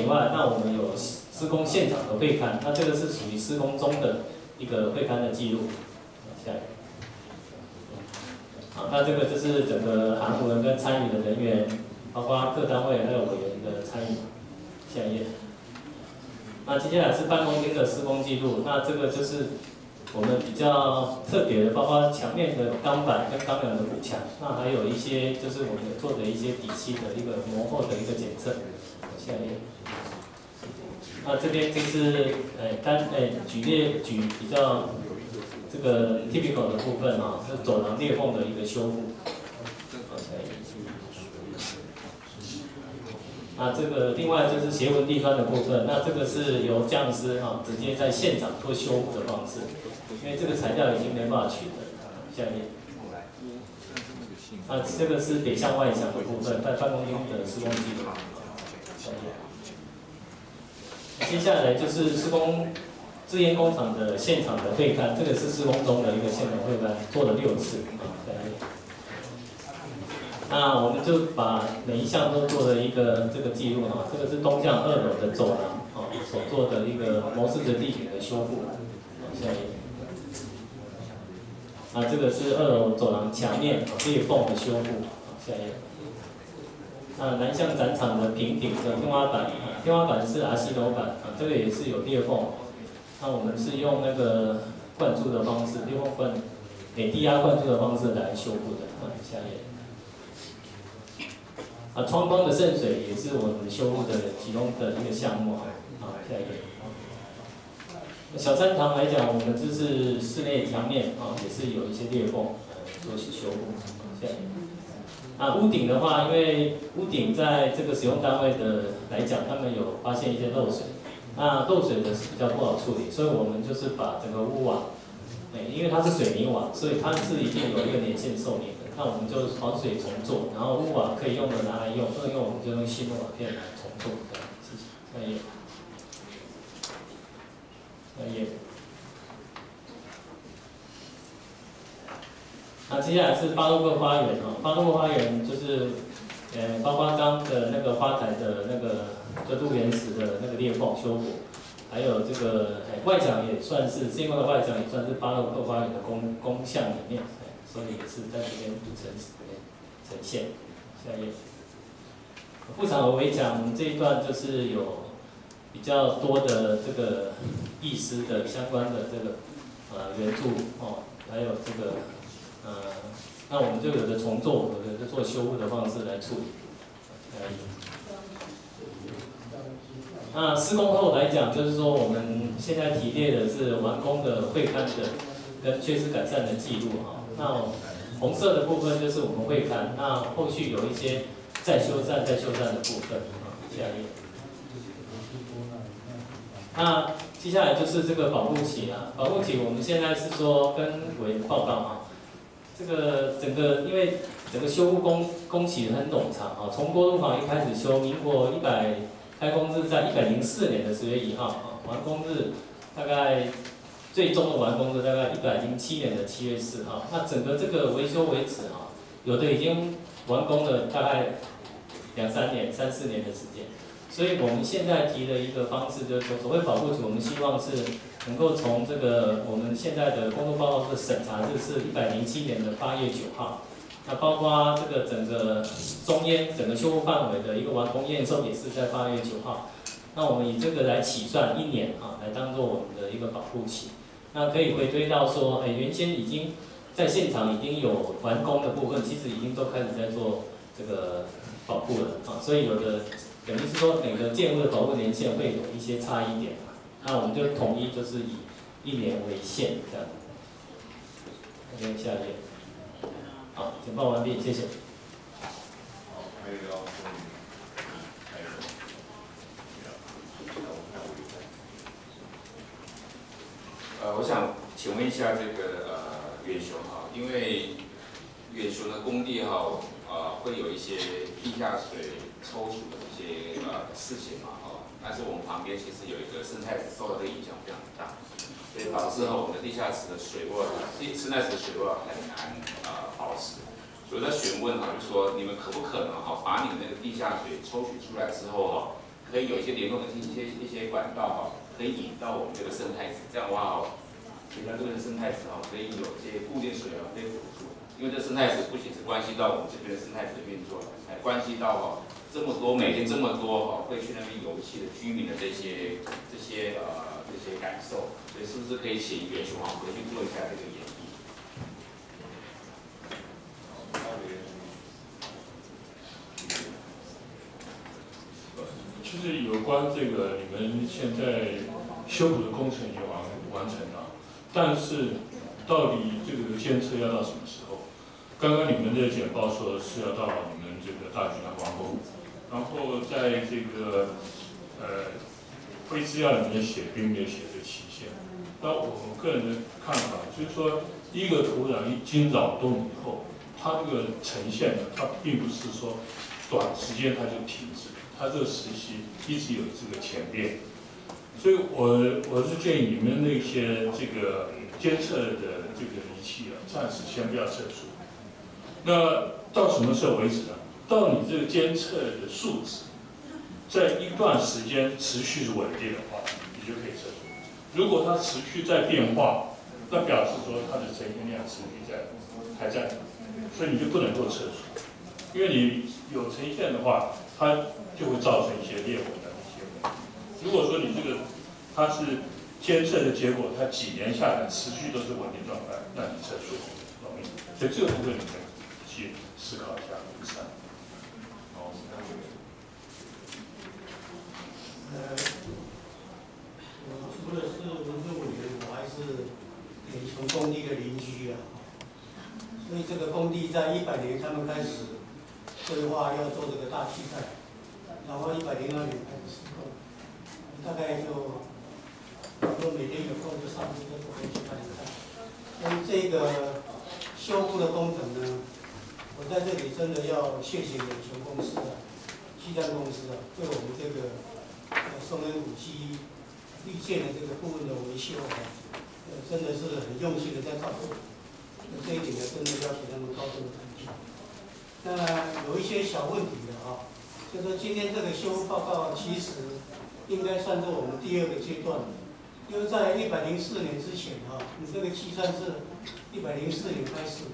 以外，那我们有施工现场的会勘，那这个是属于施工中的一个会勘的记录。下一个。好，那这个就是整个航服人跟参与的人员，包括各单位还有委员的参与。下一页。那接下来是办公厅的施工记录，那这个就是我们比较特别的，包括墙面的钢板跟钢梁的补强，那还有一些就是我们有做的一些底漆的一个磨厚的一个检测。下一页。那这边就是举比较这个 typical 的部分啊，是走廊裂缝的一个修复。那这个另外就是斜纹地砖的部分，那这个是由匠师直接在现场做修复的方式，因为这个材料已经没办法取得。下面，这个是北向外墙的部分，在办公厅的施工记录。接下来就是施工制烟工厂的现场的会勘，这个是施工中的一个现场会勘，做了6次。那我们就把每一项都做了一个这个记录啊，这个是东向2楼的走廊啊所做的一个模式的地坪的修复。下一页。这个是2楼走廊墙面裂缝的修复。下一页。南向展场的平顶的天花板，天花板是 RC 楼板这个也是有裂缝。那我们是用那个灌注的方式，裂缝灌低压灌注的方式来修复的。下一页。窗框的渗水也是我们修复的其中的一个项目。下一页。小三堂来讲，我们就是室内墙面也是有一些裂缝做修复。下一页。屋顶的话，因为屋顶在这个使用单位的来讲，他们有发现一些漏水，那漏水的是比较不好处理，所以我们就是把整个屋网，因为它是水泥网，所以它是一定有一个年限寿命的。那我们就防水重做，然后屋瓦可以用的拿来用，不能用我们就用新的瓦片来重做。谢谢。下一页。下一页。接下来是巴洛克花园巴洛克花园就是，包括刚的那个花台的那个就路缘石的那个裂缝修补，还有这个外墙也算是，这一块的外墙也算是巴洛克花园的工项里面。所以也是在这边呈现。下一页。副厂额围墙这一段就是有比较多的这个意思的相关的这个援助还有这个那我们就有的重做，有的做修复的方式来处理。下一页。那施工后来讲，就是说我们现在提列的是完工的会勘的跟缺失改善的记录那红色的部分就是我们会看，那后续有一些再修缮的部分下一页。那接下来就是这个保护期保护期我们现在是说跟委员报告这个整个因为整个修复工期很冗长从锅炉房一开始修，民国开工日在104年的10月1号完工日大概。最终的完工日大概107年的7月4号，那整个这个维修为止有的已经完工了大概2、3年、3、4年的时间，所以我们现在提的一个方式就是说，所谓保护期，我们希望是能够从这个我们现在的工作报告的审查日是107年的8月9号，那包括这个整个中烟整个修复范围的一个完工验收也是在8月9号，那我们以这个来起算1年来当做我们的一个保护期。那可以回推到说，原先已经在现场已经有完工的部分，其实已经都开始在做这个保护了所以有的等于是说每个建物的保护年限会有一些差异点那我们就统一就是以1年为限这样。OK， 下一页。好，简报完毕，谢谢。 还有要我想请问一下这个远雄因为远雄的工地会有一些地下水抽取的这些事情但是我们旁边其实有一个生态池受到的影响非常大，所以导致我们的地下池的水位，生态池的水位很难保持。所以在询问就是说你们可不可能把你们那个地下水抽取出来之后可以有一些联络的一些管道哈，可以引到我们这个生态池，这样的话哦，其他这个生态池哈可以有一些固定水源可以辅助，因为这生态池不仅是关系到我们这边的生态池的运作，还关系到哈这么多每天这么多哈会去那边游憩的居民的这些感受，所以是不是可以请袁雄回去做一下这个演绎？ 其实有关这个，你们现在修补的工程已经完成了，但是到底这个监测要到什么时候？刚刚你们的简报说是要到你们这个大局南完工，然后在这个会资料里面写并没有写这个期限。那我个人的看法就是说，一个土壤一经扰动以后，它这个呈现呢，它并不是说短时间它就停止。它这个时期一直有这个前变，所以我是建议你们那些这个监测的这个仪器啊，暂时先不要测出。那到什么时候为止呢？到你这个监测的数值在一段时间持续稳定的话，你就可以测出。如果它持续在变化，那表示说它的呈现量持续还在，所以你就不能够测出，因为你有呈现的话，它就会造成一些裂纹的一些问题。如果说你这个它是监测的结果，它几年下来持续都是稳定状态，那你测出容易。所以这个部分你们去思考一下。好， 我除了是文政委员，我还是远雄工地的邻居啊。所以这个工地在100年他们开始规划要做这个大气盖。然后102年开始施工，大概就每天有空就上去就回去看一看。所以这个修复的工程呢，我在这里真的要谢谢远雄公司啊、气象公司啊，对我们这个松恩古迹绿建的这个部分的维修啊，真的是很用心的在照顾。这一点呢，真的要给他们高度的肯定。那有一些小问题的啊。就说今天这个修复报告其实应该算是我们第2个阶段的，因为在104年之前哈，你这个计算是104年开始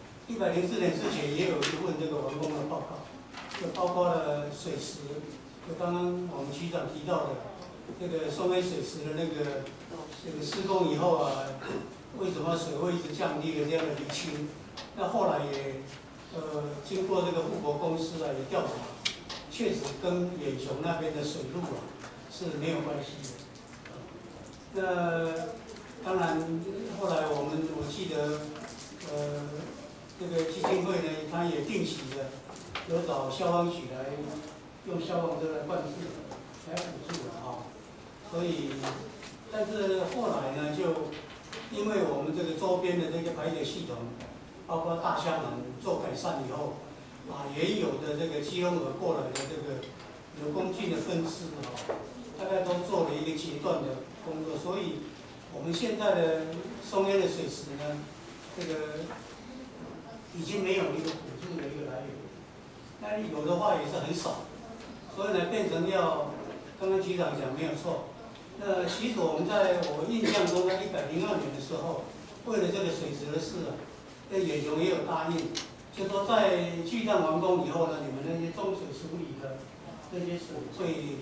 ，104年之前也有一份这个完工的报告，就包括了水池，就刚刚我们局长提到的这个松威水池的这个施工以后啊，为什么水位一直降低的这样的厘清，那后来也经过这个富国公司啊也调查。确实跟远雄那边的水路啊是没有关系的。那当然，后来我记得，这个基金会呢，它也定期的有找消防局来用消防车来灌溉，来辅助的啊。所以，但是后来呢，就因为我们这个周边的这个排水系统，包括大厦门做改善以后。原有的这个基隆河过来的这个流公径的分支大概都做了一个阶段的工作，所以我们现在的松烟的水池呢，这个已经没有一个辅助的一个来源，那有的话也是很少，所以呢变成要刚刚局长讲没有错。那其实我印象中在102年的时候，为了这个水池的事啊，远雄也有答应。就说在巨蛋完工以后呢，你们那些中水处理的那些水会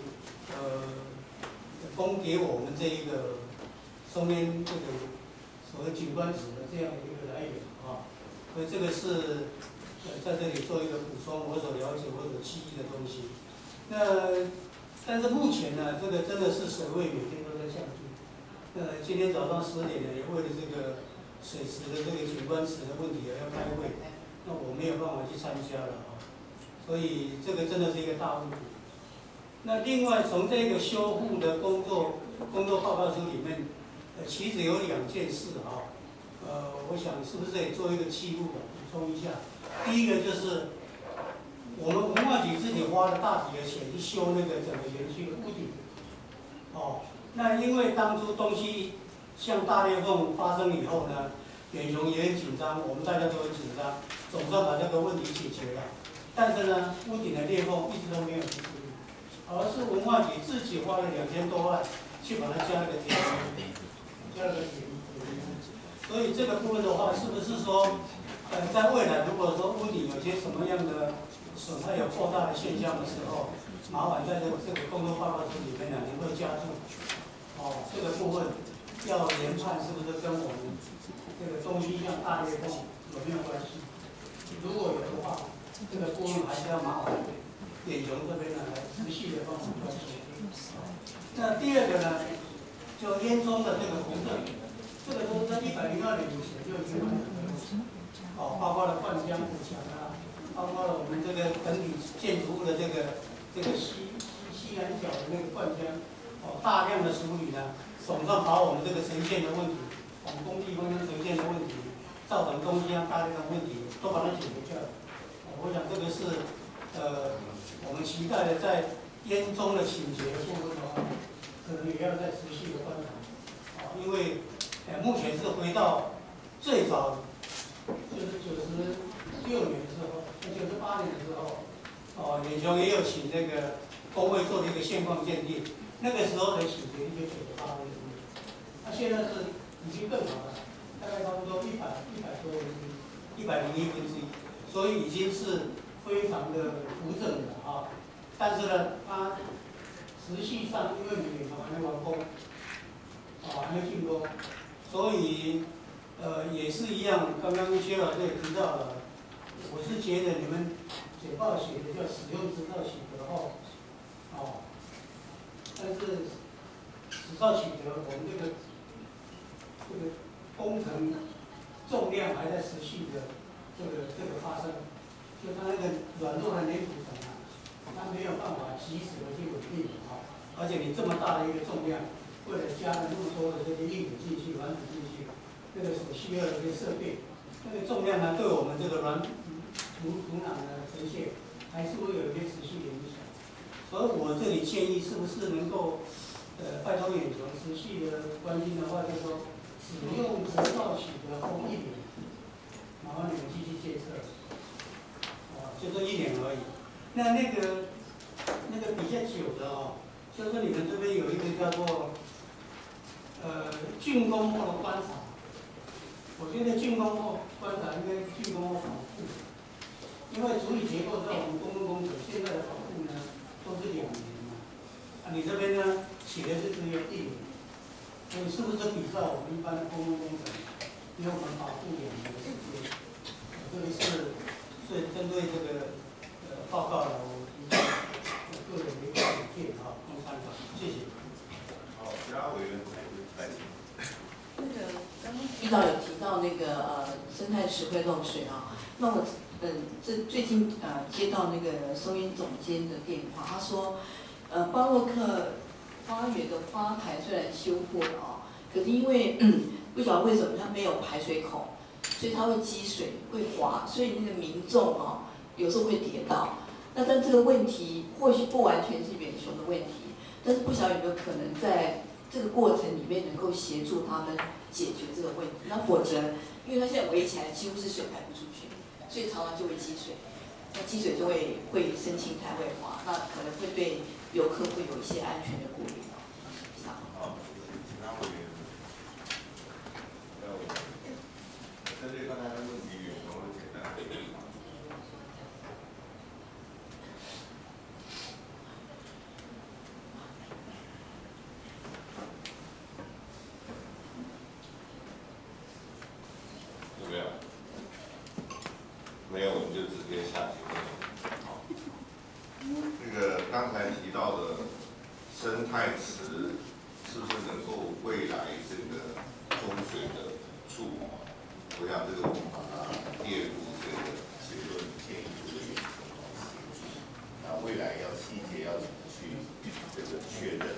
供给我们这一个松烟这个所谓景观池的这样的一个来源啊，所以这个是在这里做一个补充，我所了解、我所记忆的东西。那但是目前呢，这个真的是水位每天都在降低。今天早上10点呢，也为了这个水池的这个景观池的问题要开会。那我没有办法去参加了啊，所以这个真的是一个大问题。那另外从这个修复的工作报告书里面，其实有2件事啊，我想是不是也做一个记录的补充一下。第一个就是我们文化局自己花了大笔的钱去修那个整个园区的屋顶，那因为当初东西像大裂缝发生以后呢，远雄也很紧张，我们大家都很紧张。总算把这个问题解决了，但是呢，屋顶的裂缝一直都没有去处理。 而是文化局自己花了2000多万去把它加了个铁门，加了个铁门。所以这个部分的话，是不是说，在未来如果说屋顶有些什么样的损害有扩大的现象的时候，麻烦在这个工作报告书里面呢，您会加注，这个部分要研判是不是跟我们这个东西向大裂缝有没有关系？如果有的话，这个部分还是要麻烦远雄这边呢来仔细的帮我们关心。那第二个呢，就烟囱的这个扶正，这个都是在102年以前就已经完成了，包括了灌浆补墙啊，包括了我们这个本体建筑物的这个西南角的那个灌浆，大量的处理呢，总算把我们这个呈现的问题，我们工地方面呈现的问题，造成东西向大量的问题，都把它解决掉了。我想这个是我们期待的在烟囱的倾斜的部分的话，可能也要再持续的观察，因为目前是回到最早就是96年的时候，98年的时候，远雄也有请那个工会做了一个现况鉴定，那个时候的倾斜1998公分，那现在是已经更好了，大概差不多100多101%，所以已经是非常的扶正的啊。但是呢，它实际上因为你还没完工，还没竣工，所以也是一样。刚刚薛老师也提到了，我是觉得你们简报写的叫使用执照取得后，但是执照取得，我们这个工程重量还在持续的这个发生，就它那个软弱的粘土层啊，它没有办法及时的去稳定而且你这么大的一个重量，为了加了那么多的这些硬体进去、软体进去，这个所需要的这些设备，那个重量呢，对我们这个土壤的呈现，还是会有一些持续的影响。所以我这里建议，是不是能够，拜托远雄持续的关心的话，就是说，使用执照取得后1年，麻烦你们继续监测，就这1年而已。那个比较久的就是你们这边有一个叫做竣工后的观察，我觉得竣工后观察应该竣工后保护，因为处理结构在我们公共工程现在的保护呢都是2年嘛，你这边呢写的是只有1年，所以是不是比照我们一般的公共工程，因为我们保护2年的时间，这个是针对这个报告呢，我提出个人的一个意见供参考，谢谢。 好，其他委员来请。 那个刚刚局长有提到那个生态池会漏水啊，那我这最近接到那个收银总监的电话，他说巴洛克花园的花台虽然修过了可是因为不晓得为什么它没有排水口，所以它会积水会滑，所以那个民众有时候会跌倒。那但这个问题或许不完全是远雄的问题，但是不晓得有没有可能在这个过程里面能够协助他们解决这个问题。那否则，因为它现在围起来几乎是水排不出去，所以常常就会积水。那积水就会生青苔会滑，那可能会对游客会有一些安全的顾虑。 好，其他委员。针对刚才的问题，远雄会简单回应。有没有？没有，我们就直接下结论。好，这个刚才提到的生态池，是不是能够未来这个风水的处理？我想这个我们把它列入这个结论建议这个远雄协助。那未来要细节要怎么去这个确认？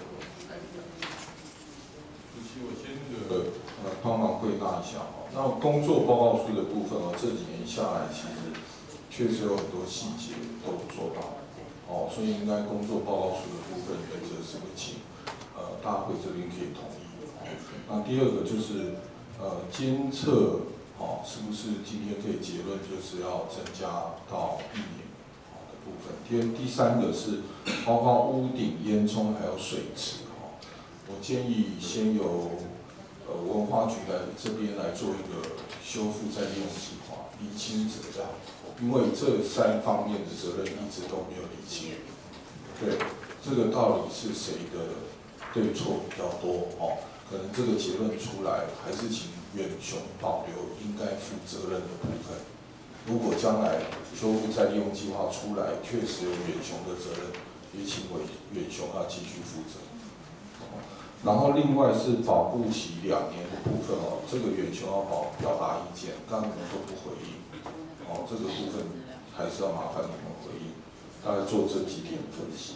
我先帮忙归纳一下那工作报告书的部分这几年下来，其实确实有很多细节都不做到所以应该工作报告书的部分原则是会请大会这边可以同意那第二个就是监测是不是今天可以结论就是要增加到1年的部分。第三个是包括屋顶、烟囱还有水池哈。我建议先由文化局这边来做一个修复再利用计划，厘清责任，因为这3方面的责任一直都没有厘清。对，这个到底是谁的对错比较多哦？可能这个结论出来，还是请远雄保留应该负责任的部分。如果将来修复再利用计划出来，确实有远雄的责任，也请远雄要继续负责。然后另外是保护期2年的部分哦，这个远雄要表达意见，刚刚你们都不回应，哦，这个部分还是要麻烦你们回应，大概做这几点分析。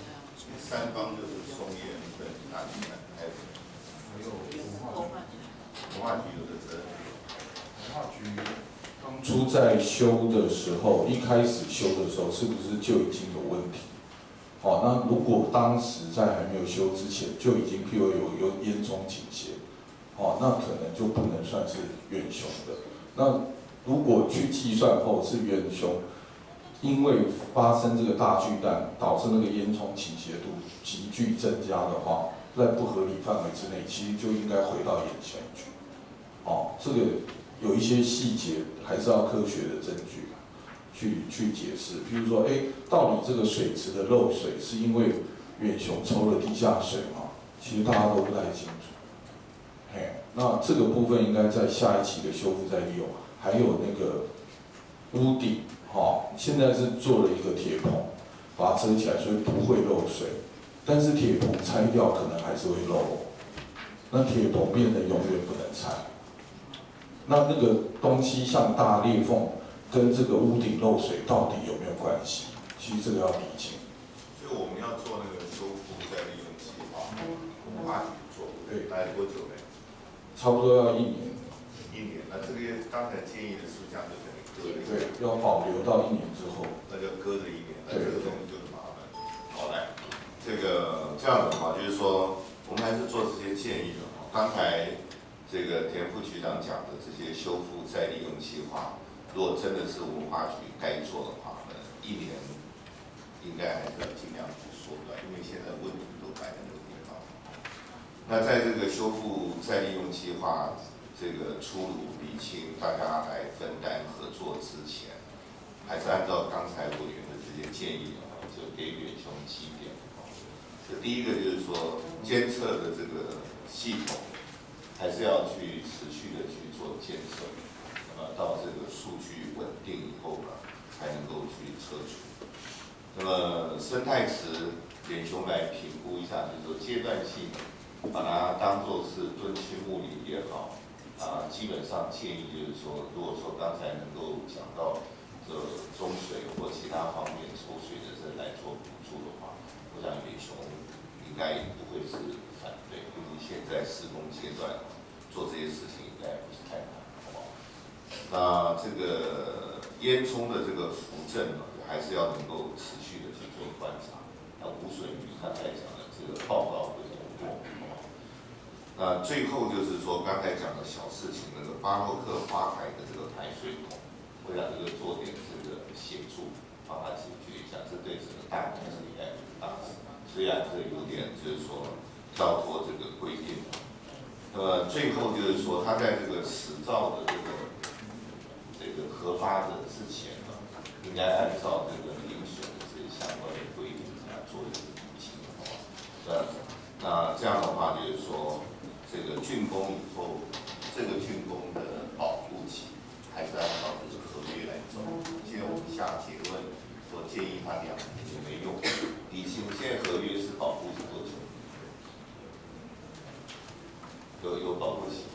3方就是松烟跟大巨蛋，还有文化局有的责任。 文化局当初在修的时候，一开始修的时候，是不是就已经有问题？哦，那如果当时在还没有修之前就已经譬如有烟囱倾斜，哦，那可能就不能算是远雄的。那如果去计算后是远雄，因为发生这个大巨蛋，导致那个烟囱倾斜度急剧增加的话，在不合理范围之内，其实就应该回到眼前去。哦，这个有一些细节还是要科学的证据去解释。譬如说，到底这个水池的漏水是因为远雄抽了地下水吗？其实大家都不太清楚。那这个部分应该在下一期的修复再利用，还有那个屋顶，现在是做了一个铁棚，把它遮起来，所以不会漏水。但是铁棚拆掉可能还是会漏，那铁棚变成永远不能拆。那个东西像大裂缝跟这个屋顶漏水到底有没有关系？其实这个要理清。 所以我们要做那个修复再利用计划，文化局做，对，大概多久呢？ 差不多要1年。 1年，那这个刚才建议的是这样就等于搁了1年。 对，要保留到1年之后。 那就搁了1年，那这个东西就很麻烦。好来，这样的话就是说，我们还是做这些建议的。刚才这个田副局长讲的这些修复再利用计划，如果真的是文化局该做的话呢，1年应该还是要尽量去缩短，因为现在问题都摆在那个地方。那在这个修复再利用计划这个出炉厘清，大家来分担合作之前，还是按照刚才委员的这些建议就给远雄几点。这第一个就是说，监测的这个系统还是要去持续的去做监测，那么到这个数据稳定以后呢，才能够去撤除。那么生态池，远雄来评估一下，就是说阶段性把它当作是敦亲睦邻也好，基本上建议就是说，如果说刚才能够讲到这中水或其他方面抽水的人来做补助的话，我想远雄应该也不会是反对，因为现在施工阶段做这些事情应该不是太难，好不好？那这个烟囱的这个扶正呢，还是要能够持续的去做观察。那无损于刚才讲的这个报告的通过，好不好？那最后就是说刚才讲的小事情，那个巴洛克花海的这个排水孔，我想这个做点这个协助，帮他解决一下，这对整个大公司应该有大事。虽然这有点就是说跳脱这个规定，最后就是说他在这个始造的这个核发的之前呢，应该按照这个遴选的这些相关的规定来做一个厘清，好吧？那这样的话就是说，这个竣工以后，这个竣工的保护期还是按照这个合约来走。现在我们下结论说建议他2年也没用。理清现在合约是保护是多久？有保护期吗？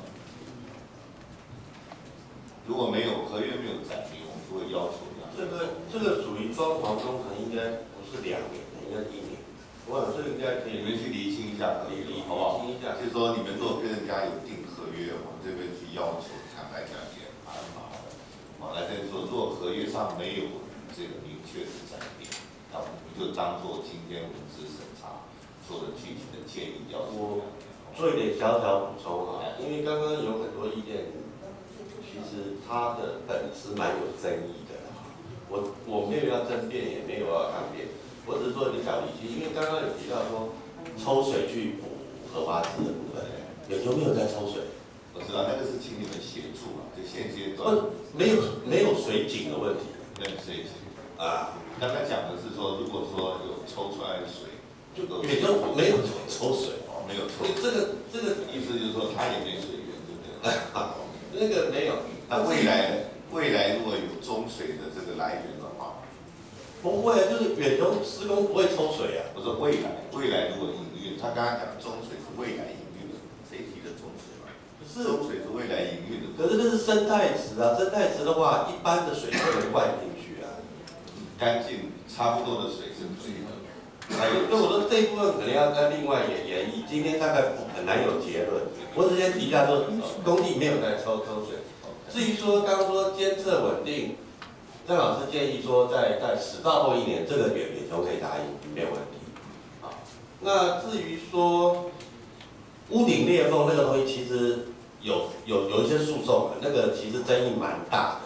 如果没有合约没有载明，我们就会要求这个属于装潢工程，应该不是2年，应该是1年。我想这个应该可以， 你们去厘清一下合约，好不好？ 厘清一下， 就是说你们如果跟人家有订合约，我们这边去要求，坦白讲也蛮麻烦。好，来这里说，如果合约上没有这个明确的载明，那我们就当做今天文字审查做的具体的建议要求。 做一点小小补充啊，因为刚刚有很多意见，其实它的本质蛮有争议的。 我没有要争辩，也没有要抗辩，我只是做一个小理清，因为刚刚有提到说抽水去补荷花枝的部分，有没有在抽水？ 我知道那个是请你们协助嘛，就现阶段没有水井的问题， 对水井啊。 刚才讲的是说，如果说有抽出来的水， 也就没有抽水哦，没有抽。 这个意思就是说它也没水源，对不对？ 那个没有。 那未来如果有中水的这个来源的话， 不会，就是远雄施工不会抽水啊。 我说未来如果营运，他刚刚讲中水是未来营运的，谁提的中水嘛？中水是未来营运的。 可是这是生态池啊，生态池的话，一般的水不能灌进去啊。 干净差不多的水是可以的。 所以我说这一部分可能要再另外研议，今天大概很难有结论。我只先提一下说，工地没有在抽水。至于说刚刚说监测稳定，张老师建议说在10到后1年，这个远雄可以答应，没有问题。好，那至于说屋顶裂缝那个东西，其实有一些诉讼，那个其实争议蛮大的。